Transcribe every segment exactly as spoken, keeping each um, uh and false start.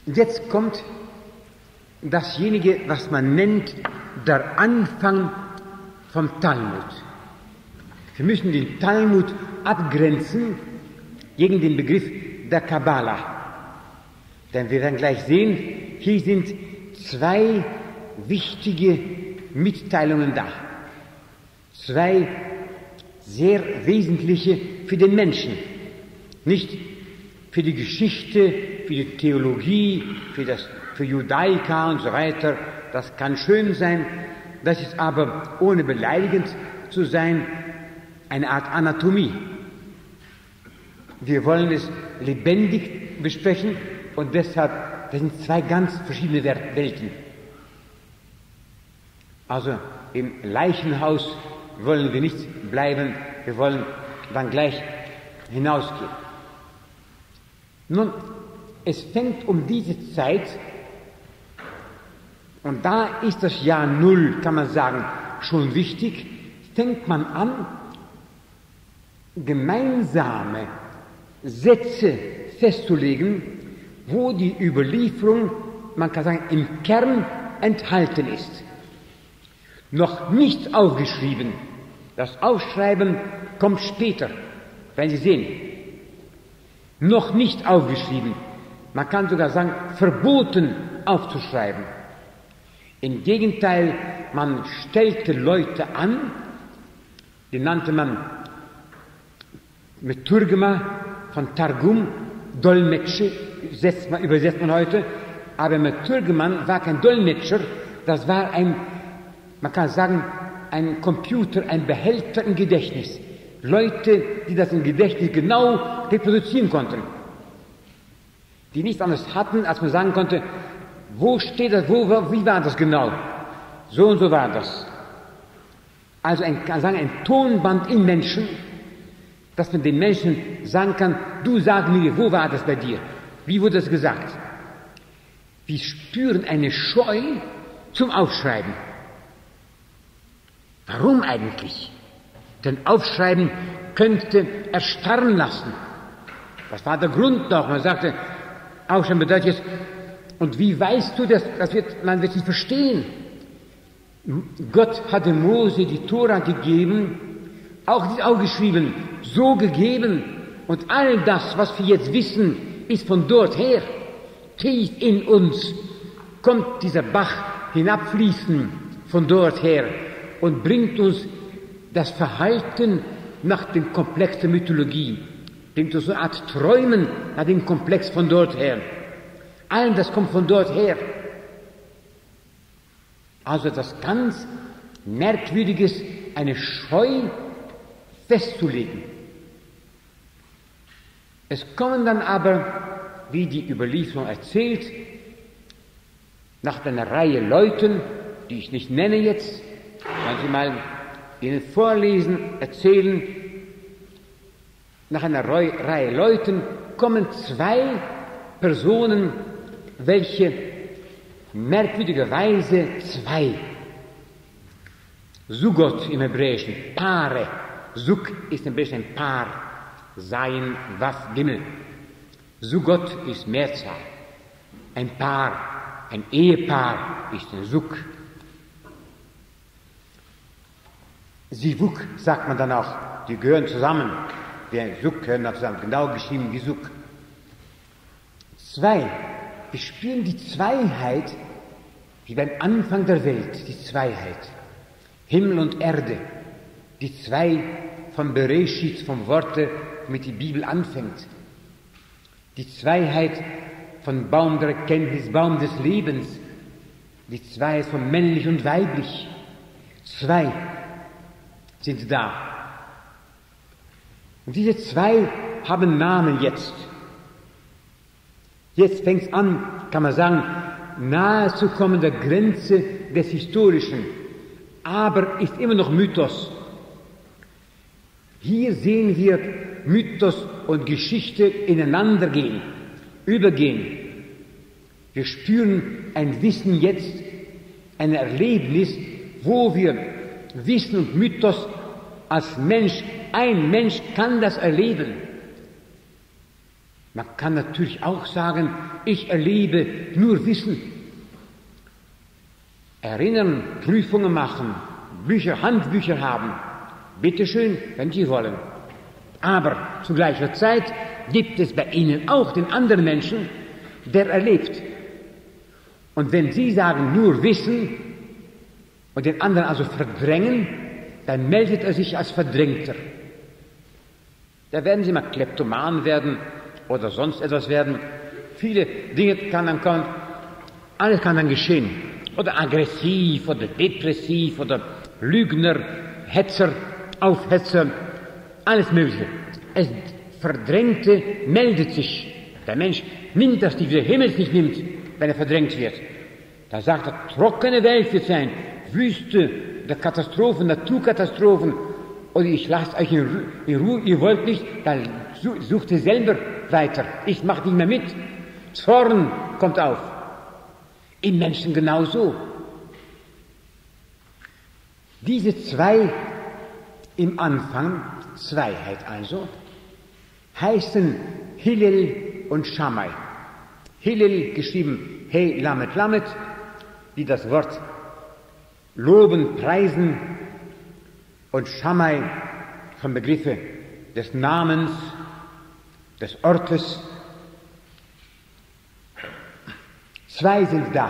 Und jetzt kommt dasjenige, was man nennt, der Anfang vom Talmud. Wir müssen den Talmud abgrenzen gegen den Begriff der Kabbala. Denn wir werden gleich sehen, hier sind zwei wichtige Mitteilungen da. Zwei sehr wesentliche für den Menschen. Nicht für die Geschichte, für die Theologie, für, das, für Judaika und so weiter. Das kann schön sein. Das ist aber, ohne beleidigend zu sein, eine Art Anatomie. Wir wollen es lebendig besprechen und deshalb, das sind zwei ganz verschiedene Welten. Also im Leichenhaus wollen wir nicht bleiben, wir wollen dann gleich hinausgehen. Nun, es fängt um diese Zeit, und da ist das Jahr Null, kann man sagen, schon wichtig, fängt man an, gemeinsame Sätze festzulegen, wo die Überlieferung, man kann sagen, im Kern enthalten ist. Noch nicht aufgeschrieben. Das Aufschreiben kommt später, werden Sie sehen. Noch nicht aufgeschrieben. Man kann sogar sagen, verboten aufzuschreiben. Im Gegenteil, man stellte Leute an, die nannte man mit Turgema von Targum, Dolmetscher, übersetzt man, übersetzt man heute, aber mit Turgeman war kein Dolmetscher, das war ein, man kann sagen, ein Computer, ein Behälter im Gedächtnis. Leute, die das im Gedächtnis genau reproduzieren konnten. Die nichts anderes hatten, als man sagen konnte, wo steht das, wo, wie war das genau? So und so war das. Also ein, kann sagen, ein Tonband im Menschen, dass man den Menschen sagen kann, du sag mir, wo war das bei dir? Wie wurde das gesagt? Wir spüren eine Scheu zum Aufschreiben. Warum eigentlich? Denn Aufschreiben könnte erstarren lassen. Das war der Grund noch. Man sagte, Aufschreiben bedeutet jetzt, und wie weißt du das? Das wird, man wird nicht verstehen. Gott hatte Mose die Tora gegeben, auch nicht aufgeschrieben, so gegeben. Und all das, was wir jetzt wissen, ist von dort her. Tief in uns kommt dieser Bach hinabfließen von dort her und bringt uns das Verhalten nach dem Komplex der Mythologie, bringt uns so eine Art Träumen nach dem Komplex von dort her. All das kommt von dort her. Also das ganz Merkwürdiges, eine Scheu festzulegen. Es kommen dann aber, wie die Überlieferung erzählt, nach einer Reihe Leuten, die ich nicht nenne jetzt, kann Sie mal Ihnen vorlesen, erzählen, nach einer Reihe Leuten kommen zwei Personen, welche merkwürdigerweise zwei, Sugot im Hebräischen, Paare, Suk ist im Hebräischen ein Paar, Sein, Waf, Gimel. Sugot ist Mehrzahl. Ein Paar, ein Ehepaar ist ein Suk. Sivuk sagt man dann auch, die gehören zusammen. Wie ein Suk gehören dann zusammen, genau geschrieben wie Suk. Zwei, wir spüren die Zweiheit, wie beim Anfang der Welt, die Zweiheit. Himmel und Erde, die zwei von Bereshit, vom Worte, womit die Bibel anfängt. Die Zweiheit von Baum der Erkenntnis, Baum des Lebens, die Zweiheit von männlich und weiblich. Zwei sind da. Und diese zwei haben Namen jetzt. Jetzt fängt es an, kann man sagen, nahe zu kommen der Grenze des Historischen, aber ist immer noch Mythos. Hier sehen wir Mythos und Geschichte ineinander gehen, übergehen. Wir spüren ein Wissen jetzt, ein Erlebnis, wo wir Wissen und Mythos als Mensch, ein Mensch kann das erleben. Man kann natürlich auch sagen, ich erlebe nur Wissen. Erinnern, Prüfungen machen, Bücher, Handbücher haben. Bitteschön, wenn Sie wollen. Aber zu gleicher Zeit gibt es bei Ihnen auch den anderen Menschen, der erlebt. Und wenn Sie sagen, nur Wissen und den anderen also verdrängen, dann meldet er sich als Verdrängter. Da werden Sie mal Kleptoman werden oder sonst etwas werden. Viele Dinge kann dann kommen, alles kann dann geschehen. Oder aggressiv oder depressiv oder Lügner, Hetzer, Aufhetzer, alles Mögliche. Es Verdrängte meldet sich. Der Mensch nimmt das, die der Himmel nicht nimmt, wenn er verdrängt wird. Da sagt er, trockene Welt wird sein, Wüste, der Katastrophen, Naturkatastrophen. Oder ich lasse euch in, Ru in Ruhe, ihr wollt nicht, dann sucht ihr selber weiter. Ich mache nicht mehr mit. Zorn kommt auf. Im Menschen genauso. Diese zwei im Anfang, Zweiheit also, heißen Hillel und Shammai. Hillel geschrieben He Lamet Lamet, die das Wort loben, preisen, und Shammai vom Begriffe des Namens, des Ortes. Zwei sind da.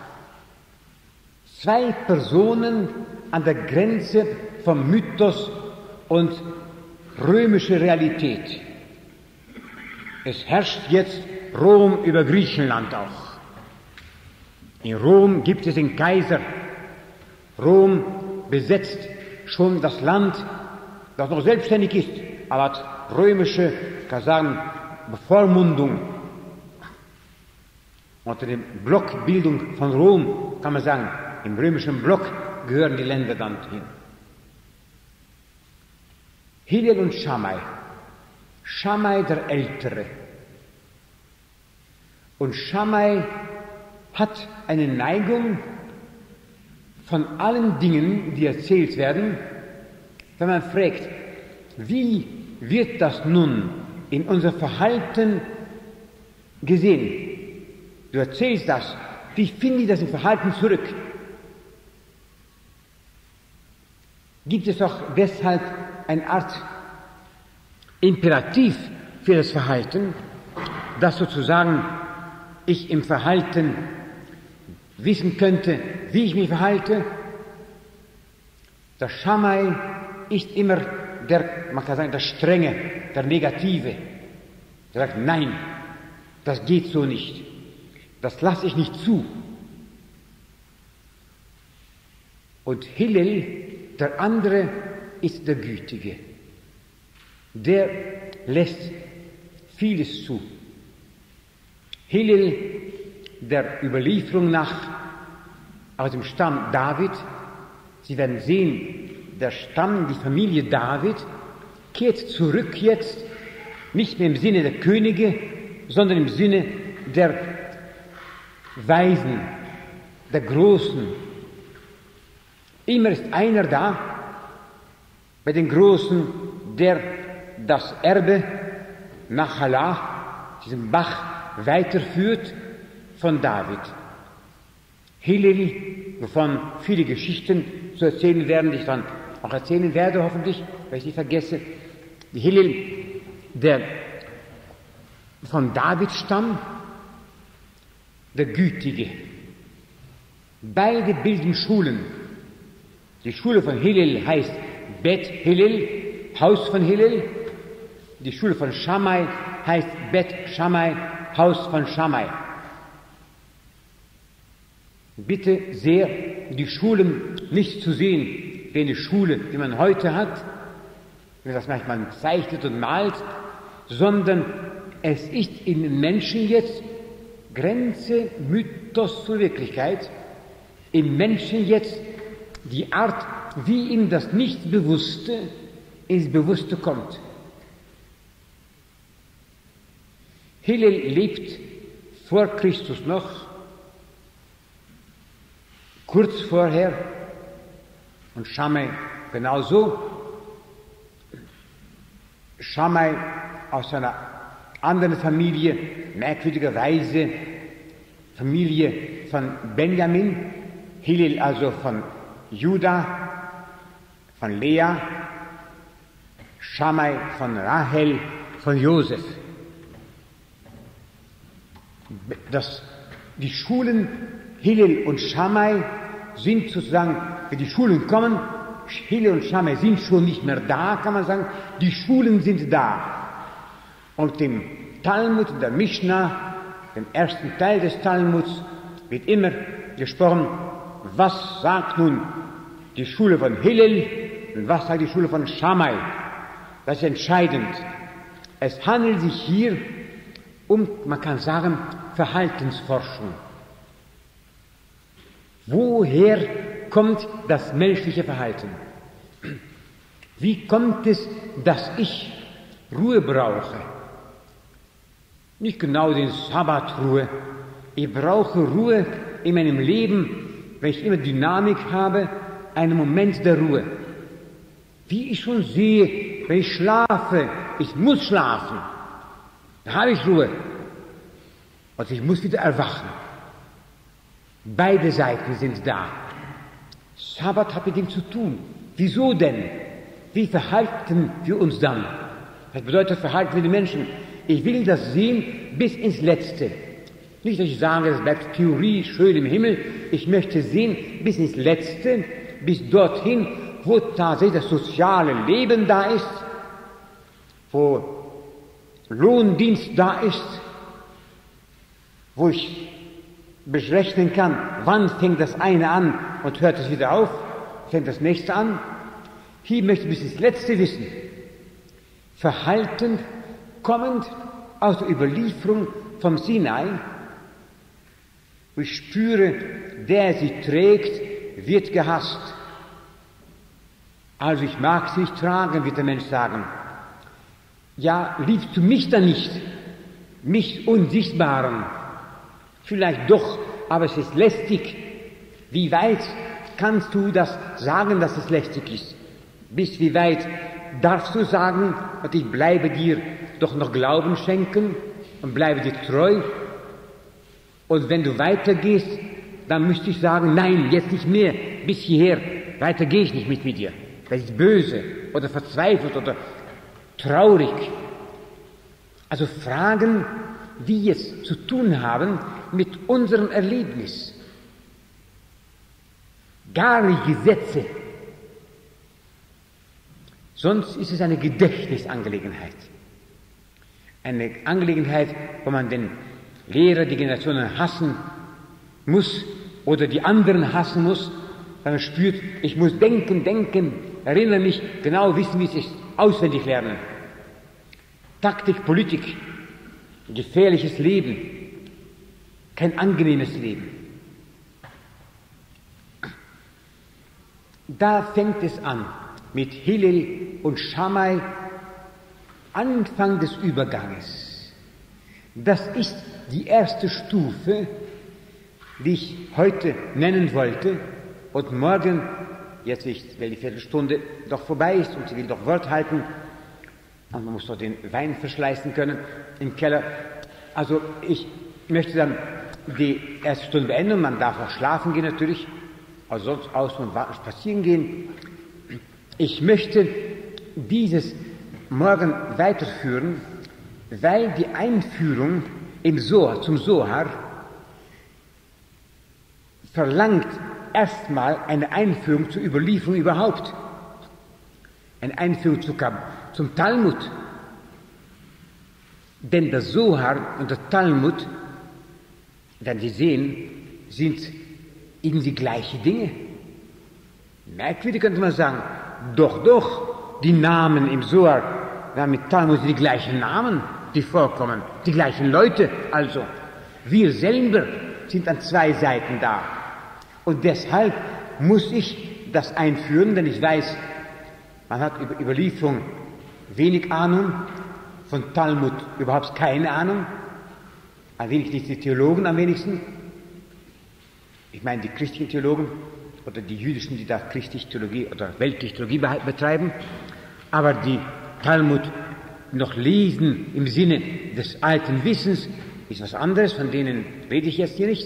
Zwei Personen an der Grenze vom Mythos und römische Realität. Es herrscht jetzt Rom über Griechenland auch. In Rom gibt es den Kaiser. Rom besetzt schon das Land, das noch selbstständig ist, aber hat römische, kann sagen, Bevormundung. Unter der Blockbildung von Rom kann man sagen, im römischen Block gehören die Länder dann hin. Hillel und Shammai. Shammai der Ältere. Und Shammai hat eine Neigung, von allen Dingen, die erzählt werden, wenn man fragt, wie wird das nun in unser Verhalten gesehen? Du erzählst das, wie finde ich das im Verhalten zurück? Gibt es auch deshalb eine Art Imperativ für das Verhalten, dass sozusagen ich im Verhalten wissen könnte, wie ich mich verhalte? Der Shammai ist immer der, man kann sagen, der Strenge, der Negative. Der sagt, nein, das geht so nicht. Das lasse ich nicht zu. Und Hillel, der andere, ist der Gütige. Der lässt vieles zu. Hillel, der Überlieferung nach aus dem Stamm David, Sie werden sehen, der Stamm, die Familie David, kehrt zurück jetzt, nicht mehr im Sinne der Könige, sondern im Sinne der Weisen, der Großen. Immer ist einer da, bei den Großen, der das Erbe nach Halah, diesem Bach, weiterführt von David. Hillel, wovon viele Geschichten zu erzählen werden, die ich dann auch erzählen werde, hoffentlich, weil ich sie vergesse. Die Hillel, der von David stammt, der Gütige. Beide bilden Schulen. Die Schule von Hillel heißt Bet Hillel, Haus von Hillel. Die Schule von Shammai heißt Bet Shammai, Haus von Shammai. Bitte sehr, die Schulen nicht zu sehen wie eine Schule, die man heute hat, wie das manchmal zeichnet und malt, sondern es ist in den Menschen jetzt Grenze, Mythos zur Wirklichkeit, im Menschen jetzt die Art, wie ihm das Nichtbewusste ins Bewusste kommt. Hillel lebt vor Christus noch, kurz vorher, und Shammai genauso. Shammai aus seiner andere Familie, merkwürdigerweise Familie von Benjamin, Hillel also von Juda, von Lea, Schamai von Rahel, von Josef. Das, die Schulen Hillel und Schamai sind sozusagen, wenn die Schulen kommen, Hillel und Schamai sind schon nicht mehr da, kann man sagen, die Schulen sind da. Und im Talmud, in der Mishnah, im ersten Teil des Talmuds, wird immer gesprochen, was sagt nun die Schule von Hillel und was sagt die Schule von Schamai. Das ist entscheidend. Es handelt sich hier um, man kann sagen, Verhaltensforschung. Woher kommt das menschliche Verhalten? Wie kommt es, dass ich Ruhe brauche? Nicht genau den Sabbatruhe. Ich brauche Ruhe in meinem Leben, weil ich immer Dynamik habe, einen Moment der Ruhe. Wie ich schon sehe, wenn ich schlafe, ich muss schlafen, da habe ich Ruhe. Und ich muss wieder erwachen. Beide Seiten sind da. Sabbat hat mit dem zu tun. Wieso denn? Wie verhalten wir uns dann? Das bedeutet, verhalten wir die Menschen. Ich will das sehen bis ins Letzte. Nicht, dass ich sage, das bleibt Theorie, schön im Himmel. Ich möchte sehen bis ins Letzte, bis dorthin, wo tatsächlich das soziale Leben da ist, wo Lohndienst da ist, wo ich berechnen kann, wann fängt das eine an und hört es wieder auf, fängt das nächste an. Hier möchte ich bis ins Letzte wissen. Verhalten kommend aus der Überlieferung vom Sinai, wo ich spüre, der sie trägt, wird gehasst. Also ich mag sie nicht tragen, wird der Mensch sagen. Ja, liebst du mich dann nicht? Mich Unsichtbaren? Vielleicht doch, aber es ist lästig. Wie weit kannst du das sagen, dass es lästig ist? Bis wie weit darfst du sagen, und ich bleibe dir doch noch Glauben schenken und bleibe dir treu? Und wenn du weitergehst, dann müsste ich sagen, nein, jetzt nicht mehr, bis hierher, weiter gehe ich nicht mit, mit dir. Das ist böse oder verzweifelt oder traurig. Also Fragen, die es zu tun haben mit unserem Erlebnis. Gar nicht Gesetze. Sonst ist es eine Gedächtnisangelegenheit. Eine Angelegenheit, wo man den Lehrer, die Generationen hassen muss oder die anderen hassen muss, weil man spürt, ich muss denken, denken, erinnere mich, genau wissen, wie es ist, auswendig lernen. Taktik, Politik, gefährliches Leben, kein angenehmes Leben. Da fängt es an mit Hillel und Schamai, Anfang des Überganges. Das ist die erste Stufe, die ich heute nennen wollte und morgen, jetzt nicht, weil die Viertelstunde doch vorbei ist und sie will doch Wort halten, und man muss doch den Wein verschleißen können im Keller. Also ich möchte dann die erste Stunde beenden, man darf auch schlafen gehen natürlich, also sonst aus und spazieren gehen. Ich möchte dieses morgen weiterführen, weil die Einführung im Zohar, zum Zohar verlangt erstmal eine Einführung zur Überlieferung überhaupt, eine Einführung zu, zum Talmud. Denn der Zohar und der Talmud, werden Sie sehen, sind irgendwie gleiche Dinge. Merkwürdig könnte man sagen, doch, doch, die Namen im Zohar, ja, mit Talmud sind die gleichen Namen, die vorkommen, die gleichen Leute also. Wir selber sind an zwei Seiten da. Und deshalb muss ich das einführen, denn ich weiß, man hat über Überlieferung wenig Ahnung, von Talmud überhaupt keine Ahnung, ein wenig nicht die Theologen am wenigsten. Ich meine die christlichen Theologen oder die jüdischen, die da christliche Theologie oder weltliche Theologie betreiben, aber die Talmud noch lesen im Sinne des alten Wissens, ist was anderes, von denen rede ich jetzt hier nicht.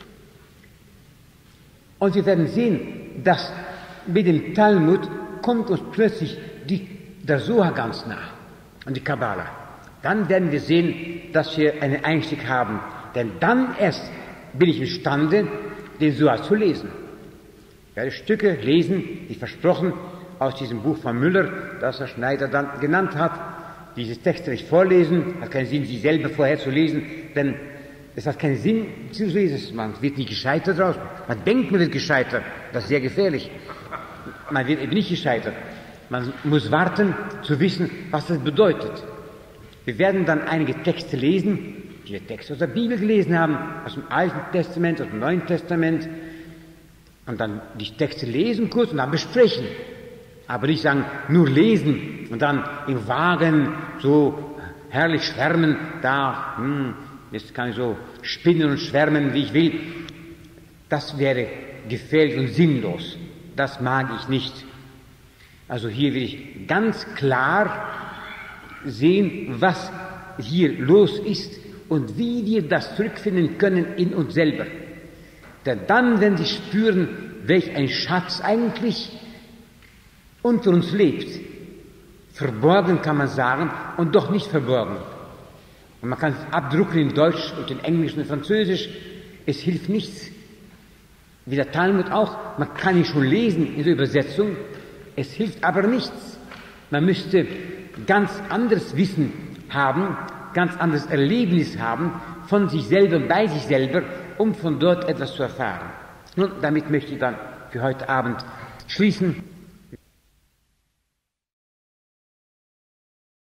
Und wir werden sehen, dass mit dem Talmud kommt uns plötzlich die, der Zohar ganz nah und die Kabbala. Dann werden wir sehen, dass wir einen Einstieg haben, denn dann erst bin ich imstande, den Zohar zu lesen. Ich werde Stücke lesen, die versprochen, aus diesem Buch von Müller, das Herr Schneider dann genannt hat. Dieses Text nicht vorlesen, hat keinen Sinn, sie selber vorher zu lesen, denn es hat keinen Sinn zu lesen. Man wird nicht gescheitert daraus. Man denkt, man wird gescheitert. Das ist sehr gefährlich. Man wird eben nicht gescheitert. Man muss warten, zu wissen, was das bedeutet. Wir werden dann einige Texte lesen, die wir Texte aus der Bibel gelesen haben, aus dem Alten Testament, aus dem Neuen Testament, und dann die Texte lesen kurz und dann besprechen. Aber nicht sagen, nur lesen und dann im Wagen so herrlich schwärmen, da, hm, jetzt kann ich so spinnen und schwärmen, wie ich will. Das wäre gefährlich und sinnlos. Das mag ich nicht. Also hier will ich ganz klar sehen, was hier los ist und wie wir das zurückfinden können in uns selber. Denn dann, wenn Sie spüren, welch ein Schatz eigentlich unter uns lebt, verborgen kann man sagen und doch nicht verborgen. Und man kann es abdrucken in Deutsch und in Englisch und in Französisch, es hilft nichts. Wie der Talmud auch, man kann ihn schon lesen in der Übersetzung, es hilft aber nichts. Man müsste ganz anderes Wissen haben, ganz anderes Erlebnis haben von sich selber, bei sich selber, um von dort etwas zu erfahren. Nun, damit möchte ich dann für heute Abend schließen.